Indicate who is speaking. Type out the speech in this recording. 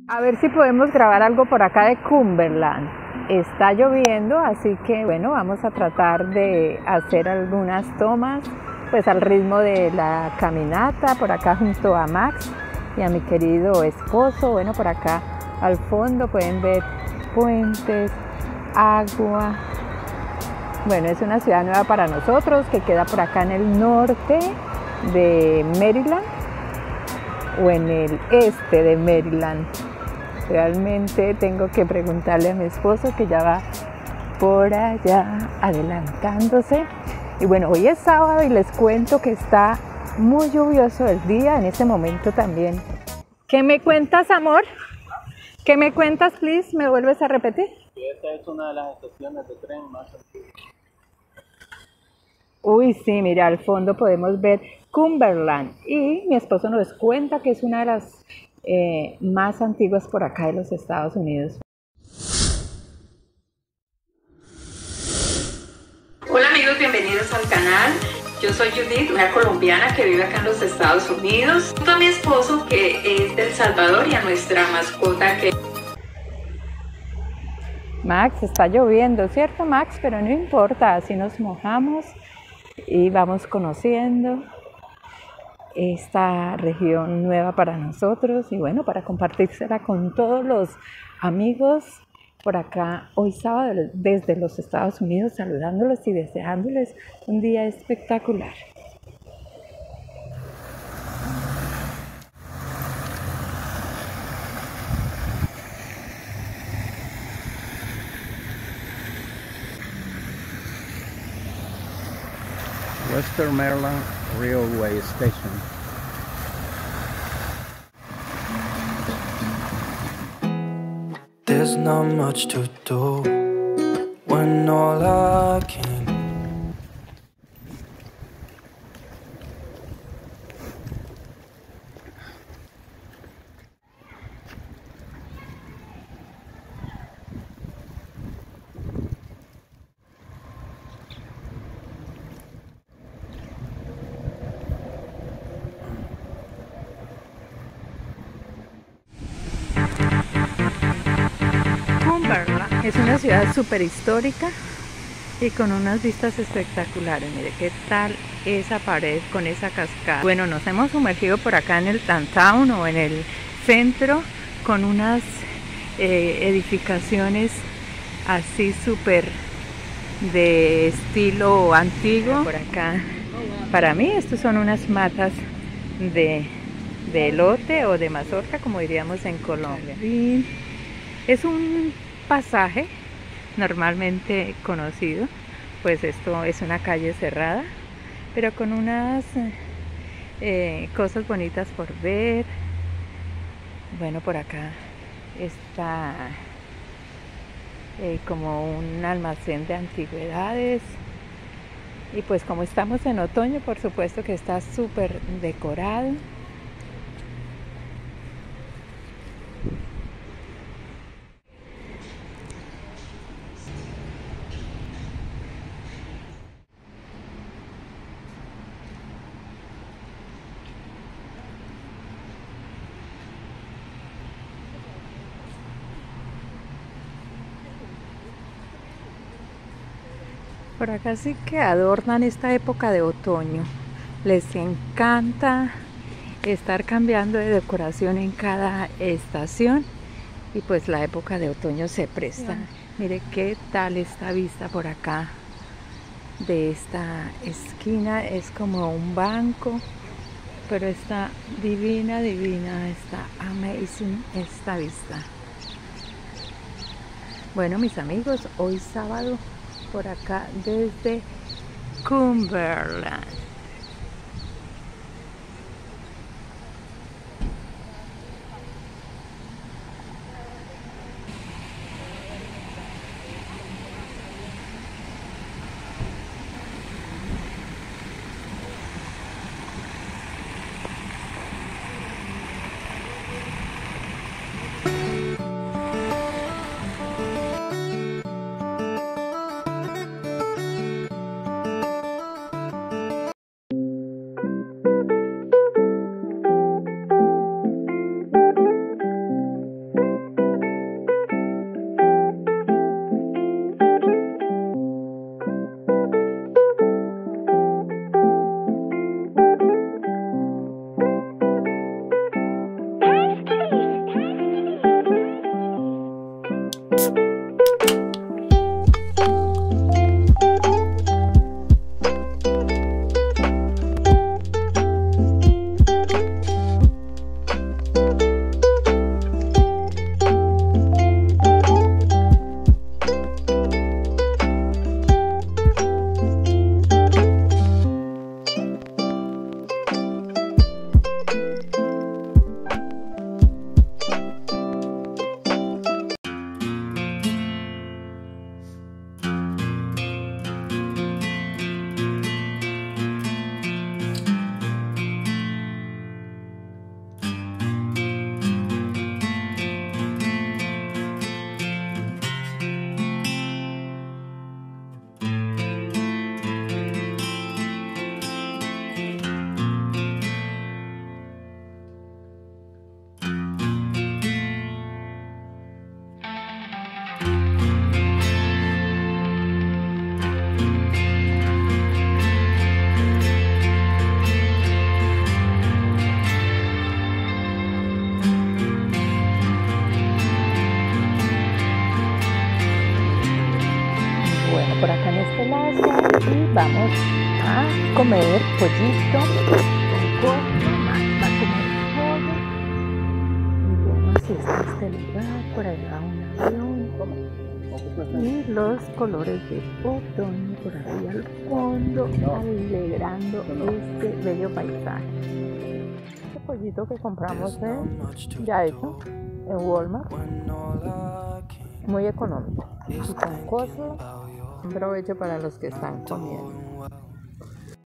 Speaker 1: A ver si podemos grabar algo por acá de Cumberland. Está lloviendo, así que bueno, vamos a tratar de hacer algunas tomas, pues al ritmo de la caminata, por acá junto a Max y a mi querido esposo. Bueno, por acá al fondo pueden ver puentes, agua. Bueno, es una ciudad nueva para nosotros que queda por acá en el norte de Maryland o en el este de Maryland. Realmente tengo que preguntarle a mi esposo, que ya va por allá adelantándose. Y bueno, hoy es sábado y les cuento que está muy lluvioso el día en este momento también. ¿Qué me cuentas, amor? ¿Qué me cuentas, please? ¿Me vuelves a repetir?
Speaker 2: Esta es una de las estaciones de tren más antiguas.
Speaker 1: Uy, sí, mira, al fondo podemos ver Cumberland y mi esposo nos cuenta que es una de las más antiguas por acá de los Estados Unidos.
Speaker 3: Hola amigos, bienvenidos al canal. Yo soy Judith, una colombiana que vive acá en los Estados Unidos, junto a mi esposo que es de El Salvador y a nuestra mascota que...
Speaker 1: Max, está lloviendo, ¿cierto, Max? Pero no importa, así nos mojamos y vamos conociendo esta región nueva para nosotros y bueno, para compartírsela con todos los amigos por acá hoy sábado desde los Estados Unidos, saludándolos y deseándoles un día espectacular.
Speaker 2: Western Maryland Railway Station.
Speaker 4: There's not much to do when all I can.
Speaker 1: Cumberland es una ciudad súper histórica y con unas vistas espectaculares. Mire qué tal esa pared con esa cascada. Bueno, nos hemos sumergido por acá en el downtown o en el centro con unas edificaciones así súper de estilo antiguo. Por acá, para mí, estos son unas matas de elote o de mazorca, como diríamos en Colombia. Y es un pasaje normalmente conocido, pues esto es una calle cerrada, pero con unas cosas bonitas por ver. Bueno, por acá está como un almacén de antigüedades y pues como estamos en otoño, por supuesto que está súper decorado. Por acá sí que adornan esta época de otoño. Les encanta estar cambiando de decoración en cada estación y pues la época de otoño se presta. Mire qué tal esta vista por acá de esta esquina. Es como un banco, pero está divina, divina, está amazing esta vista. Bueno, mis amigos, hoy sábado por acá desde Cumberland. lazo y vamos a comer pollito con coco. Va a comer pollo. Y bueno, así está este lugar. Por ahí va un avión. Y los colores de otoño por ahí al fondo, alegrando este bello paisaje. Este pollito que compramos ya hecho en Walmart, muy económico y con costo. Un provecho para los que están comiendo.